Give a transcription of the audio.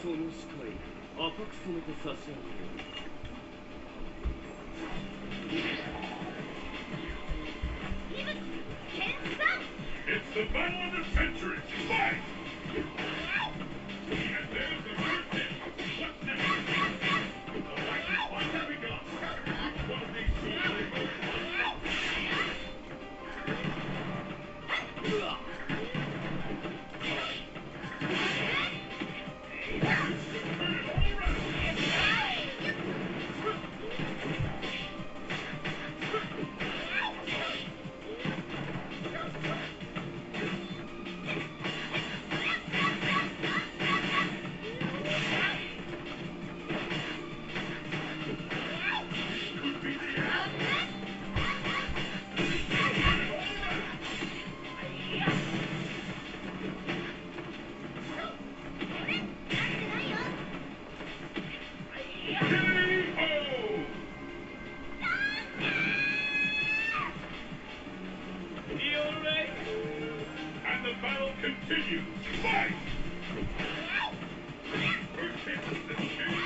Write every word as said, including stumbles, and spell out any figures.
その視界赤く染めて差し上げる。 It's the battle of the century! Fight! And there's the first hit. What's next? The lightning one have we got? Which one of these two will they go? And the battle continues. Fight! First hit, the